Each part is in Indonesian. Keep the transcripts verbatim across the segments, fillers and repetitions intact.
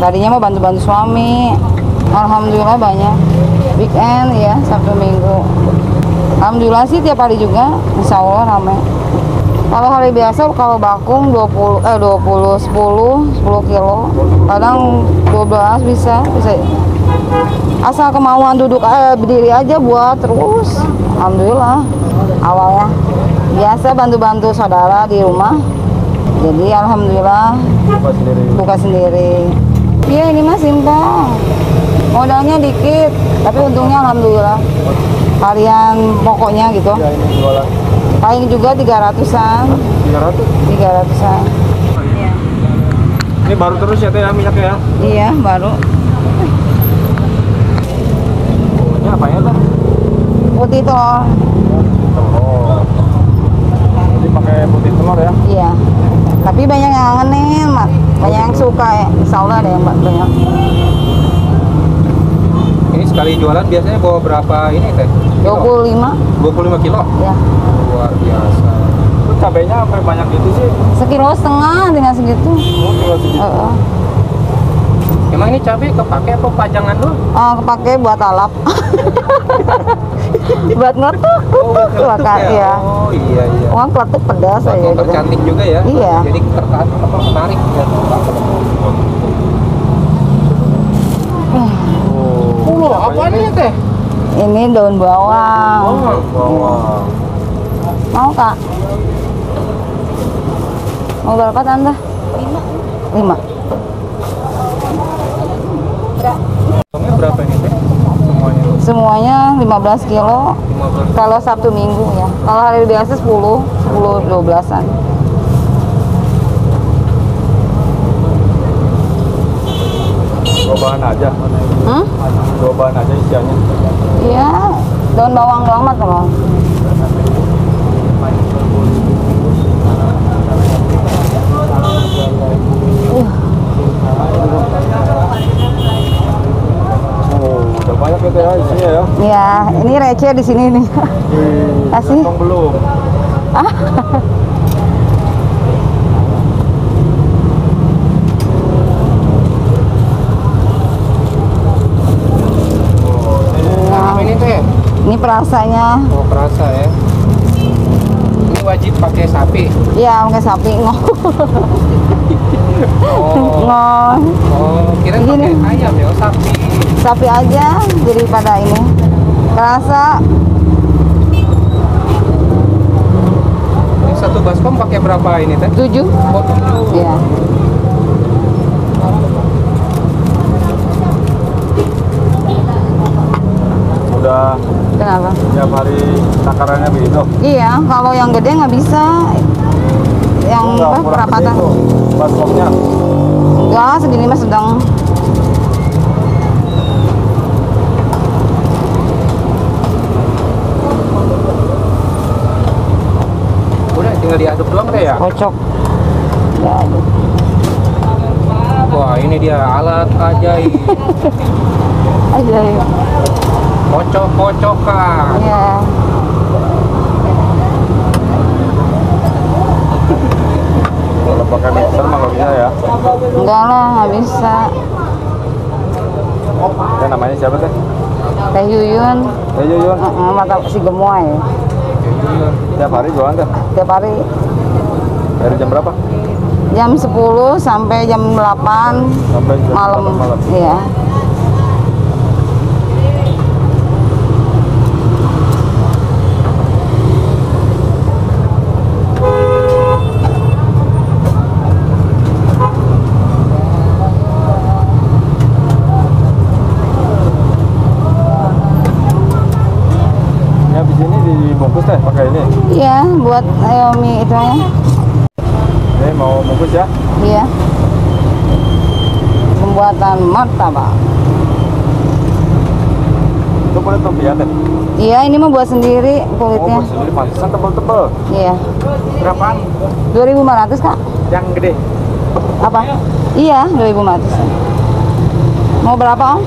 Tadinya mau bantu-bantu suami. Alhamdulillah banyak. Weekend ya, Sabtu Minggu. Alhamdulillah sih tiap hari juga, insya Allah ramai. Kalau hari biasa kalau bakung dua puluh eh dua puluh sepuluh sepuluh kilo. Kadang dua belas bisa, bisa. Asal kemauan duduk eh, berdiri aja buat terus. Alhamdulillah. Awalnya biasa bantu-bantu saudara di rumah. Jadi alhamdulillah buka sendiri. Buka sendiri. Iya ini mah simpel. Modalnya dikit, tapi untungnya alhamdulillah. Harian pokoknya gitu. Ya, ini jualan. Paling juga tiga ratusan. tiga ratus. tiga ratusan. Iya. Ini baru terus ya teh ya minyaknya ya? Iya, baru. Ini apa ya teh? Putih telur. Telur. Jadi pakai putih telur ya? Iya. Tapi banyak yang ngenin, Mak. Banyak yang suka ya. Insya Allah ada yang banyak. Ini sekali jualan biasanya bawa berapa ini teh? dua puluh lima. dua puluh lima kilo? Ya. Luar biasa. Itu cabenya sampai banyak gitu sih? Sekilo setengah dengan segitu. Oh, kilo segitu. Uh, uh. Emang ini cabai kepake apa pajangan dulu? Oh, kepake buat alap. Buat ngetuk. Oh, buat ngetuk ya? Ya. Oh, iya iya. Uang peletuk pedas Buat aja gitu. cantik juga ya? Iya. Jadi tertarik apa menarik ya? Oh, apa ini teh? Ini daun bawang. Oh, bawang. Mau Kak? Mau berapa Tante? Lima. Lima. Bawangnya berapa ini teh? Semuanya? Semuanya lima belas kilo. lima belas. Kalau Sabtu Minggu ya. Kalau hari biasa sepuluh, sepuluh dua belasan. Dua bahan aja? Hmm? Dua bahan aja isiannya? Iya, daun bawang doang mah kalau. Uh. Oh, udah banyak gitu ya isinya ya? Ya, ini receh di sini nih. Kasih. Kantong belum? Ah. Nah, ini teh? Ini perasanya. Oh, perasa ya? Ini wajib pakai sapi? Iya, pakai sapi ngoh. Oh, Ngoh. oh kira pakai Gini. ayam ya, oh, sapi. Sapi aja jadi pada ini. Kerasa. Ini satu baskom pakai berapa ini teh? Tujuh. Oh, tujuh. Iya. Udah Kenapa? tiap hari takarannya begitu? Iya, kalau yang gede nggak bisa. Yang Enggak, apa, kurang perapatan. gede tuh, baskomnya. Enggak, segini mah sedang. Udah tinggal diaduk doang teh ya? Kocok. Ya, aduh. Wah, ini dia alat ajaib. Aja ya. Kocok-kocokan. Iya. Kalau pakai mixer mah nggak bisa ya? Enggak lah, nggak bisa. Teh namanya siapa teh? Teh Yuyun. Eh Yuyun. Heeh, mata si gemoy. Tiap hari jualan teh? Tiap hari Dari jam berapa? jam sepuluh sampai jam delapan Sampai jam malam. delapan malam. Iya. Ini habis ini dibungkus teh pakai ini. Iya, buat ayo mie itu ya. Ini mau bungkus ya? Iya. Pembuatan martabak. Itu kulit lumpia teh? Iya, ini mah buat sendiri Oh, kulitnya. buat sendiri pantesan tebel-tebel. Iya. Berapaan? dua ribu lima ratus, Kak. Yang gede? Apa? Iya, dua ribu lima ratus. Mau berapa, Om?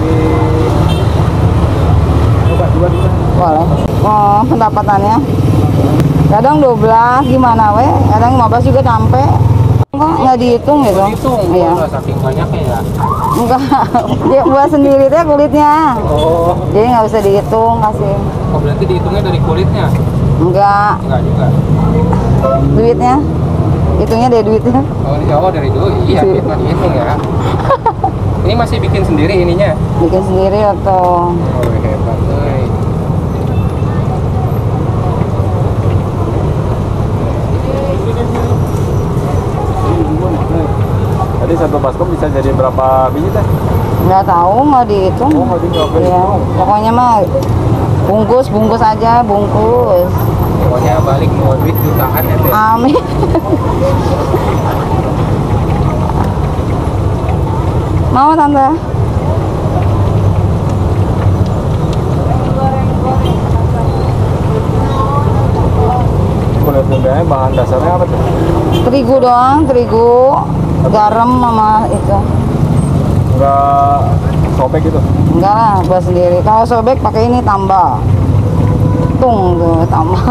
Coba dua dua. Boleh. Oh, pendapatannya. Kadang dua belas gimana we? Kadang lima belas juga sampai. Enggak, nggak dihitung gitu. Dihitung, Iya. oh, saking banyaknya ya. Enggak, dia buat sendiri teh kulitnya. Oh, Jadi nggak bisa dihitung kasih. oh berarti dihitungnya dari kulitnya? Enggak, Enggak juga. duitnya. Hitungnya dari duitnya. Oh, di awal dari dulu, iya, Iya. fitnah dihitung ya. Ini masih bikin sendiri ininya? Bikin sendiri atau Oh, hebat, euy. Tadi satu baskom bisa jadi berapa biji teh? nggak tahu, nggak dihitung. Oh, nggak dihitung, nggak Iya, dihitung. pokoknya mah bungkus bungkus aja bungkus. Pokoknya balik mau duit jutaan ya teh. Amin. Mau tante? Kulit lumpia bahan dasarnya apa tuh? Terigu doang, terigu, garam sama itu. Enggak sobek gitu? Enggak lah, buat sendiri. Kalau sobek pakai ini tambah. Tung tuh tambah.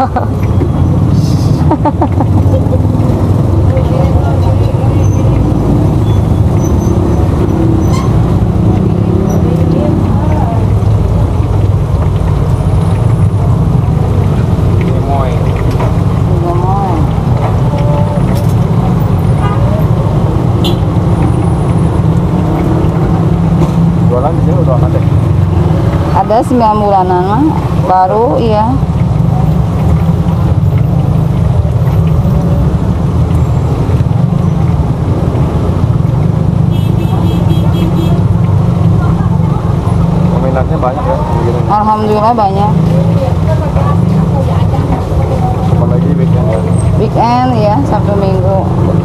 Limoy. Gemoy. Jualan di sini udah ada. Ada sembilan bulanan mah, baru iya. Peminatnya banyak ya. Begini. Alhamdulillah banyak. Apalagi weekend ya. Weekend ya, Sabtu Minggu.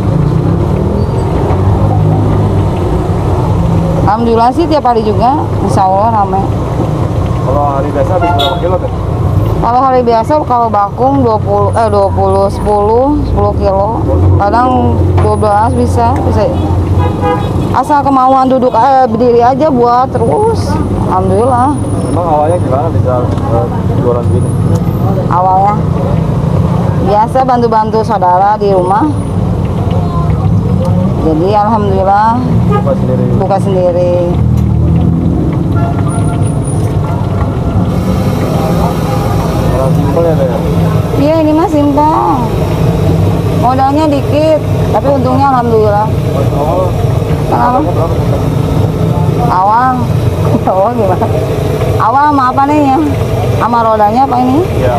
Alhamdulillah sih tiap hari juga, insya Allah rame. Kalau hari biasa habis berapa kilo teh? Kalau hari biasa kalau bakung dua puluh eh dua puluh sepuluh sepuluh kilo. Kadang dua belas bisa, bisa. Asal kemauan duduk eh, berdiri aja buat terus. Alhamdulillah. Emang awalnya gimana bisa uh, jualan gini? Awalnya biasa bantu-bantu saudara di rumah. Jadi alhamdulillah Buka sendiri. buka sendiri. Orang simpel ya teh. Iya ini mah simpel. Modalnya dikit, tapi untungnya alhamdulillah. Oh, Kenapa? harganya berapa teh? Awang. Oh gimana? Awang sama apa nih ya? Sama rodanya apa ini? Iya.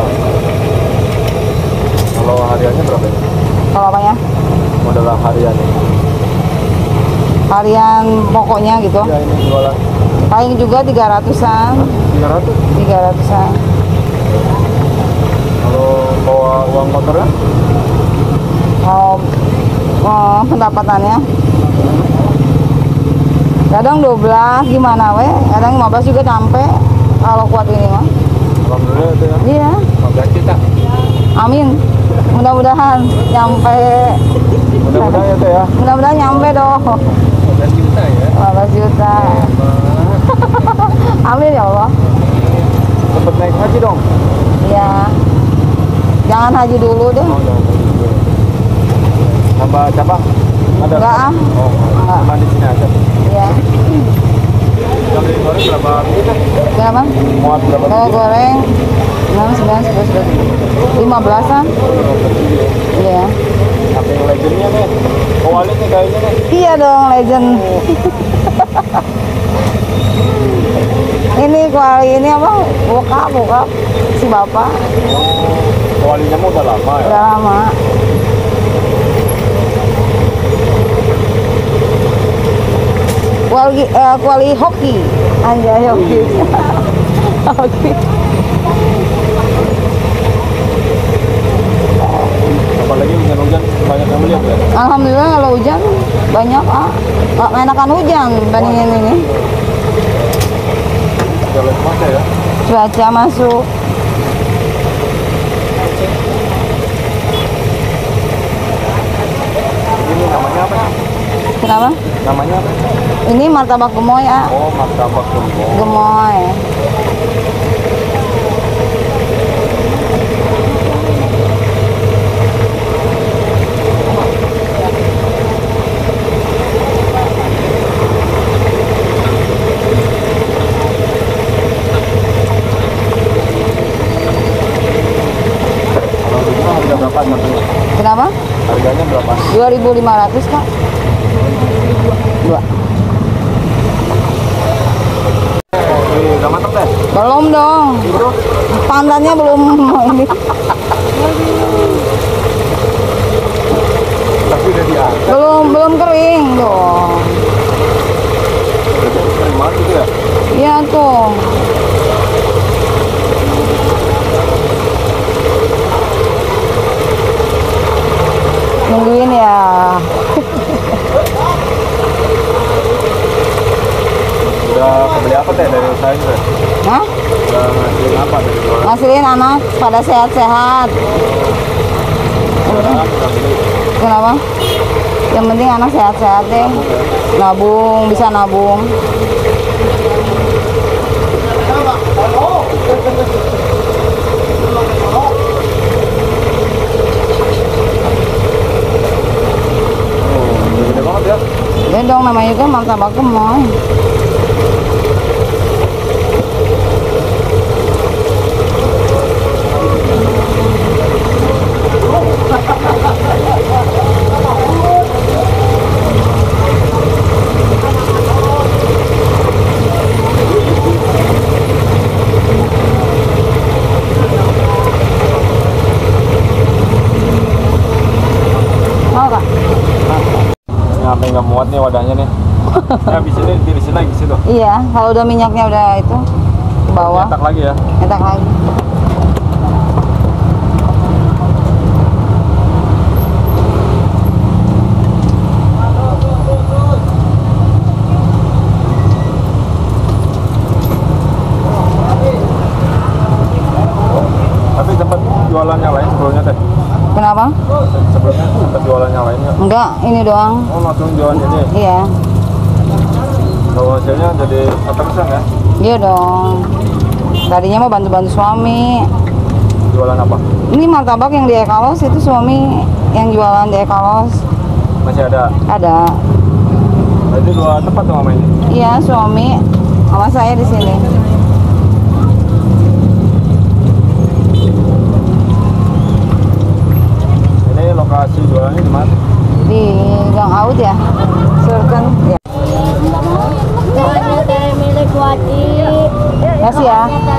Kalau hariannya berapa ya? Kalau apanya? Modal hariannya. Harian pokoknya gitu. Iya ini jualan Paling juga tiga ratusan. tiga ratus. Tiga ratusan. Kalau bawa uang motornya? Kalau oh, pendapatannya kadang dua belas gimana we, kadang lima belas juga sampai kalau kuat ini mah. Alhamdulillah itu ya. Iya, lima belas juta. amin. Mudah-mudahan nyampe. Mudah-mudahan ya teh ya. Mudah-mudahan nyampe dong. lima belas juta ya. lima belas juta. Amin ya Allah. Sempet naik haji dong. Iya. Jangan haji dulu deh. Oh, jangan haji dulu. Tambah cabang? Ada? Enggak ah. Oh, Enggak. cuma di sini aja. Iya. Yang di goreng berapa biji teh? Berapa? Muat berapa Kalau biji? goreng enam, sembilan, sepuluh, sebelas, lima belasan. Iya. Saking legendnya nih. Kualit nih kayaknya nih. Iya dong, legend. Ini kuali ini apa? Buka, buka si bapak. Kualinya mah udah lama ya. Udah lama. Kuali, eh, kuali hoki. Anjay hoki. Hoki. Apalagi hujan-hujan banyak yang beli ya. Alhamdulillah kalau hujan banyak ah. Ah, enakan hujan bandingin ini. Jalan masa ya. Cuaca masuk. Ini namanya apa? Kenapa? Namanya apa? Ini martabak gemoy ah. Oh, martabak gembong. Gemoy. dua ribu lima ratus Kak. Dua. Eh, udah matang deh. Belum dong. Itu Pandannya belum ini. tapi udah diangkat. Belum belum kering dong. Kering banget gitu ya. Iya tuh. Nungguin ya. Udah kebeli apa teh dari usaha ini teh? Hah? Udah ngasihin apa dari jualan? Ngasilin anak pada sehat-sehat. Udah udah beli. Kenapa? Yang penting anak sehat-sehat deh. Nabung, bisa nabung. Oh, gede banget ya. Ya dong, namanya juga martabak gemoy. Mau Kak? Ini sampai nggak muat nih wadahnya nih. Ya habis ini tirisin lagi situ. Iya, kalau udah minyaknya udah itu ke bawah, Nyetak lagi ya. nyetak lagi. Tapi tempat jualan yang lain sebelumnya teh. Kenapa? Sebelumnya tempat jualan yang lain nggak? Enggak, ini doang. Oh langsung jualan ini. Iya, Kalau hasilnya jadi terkesan ya. iya dong. Tadinya mau bantu-bantu suami. Jualan apa? Ini martabak yang di Ekalos itu suami yang jualan di Ekalos. Masih ada. Ada. Berarti dua tempat tuh mama ini. Iya, suami sama saya di sini. Ini lokasi jualannya di mana? Di Gang Aud ya. Surken ya. Milik wajib. Kasih ya.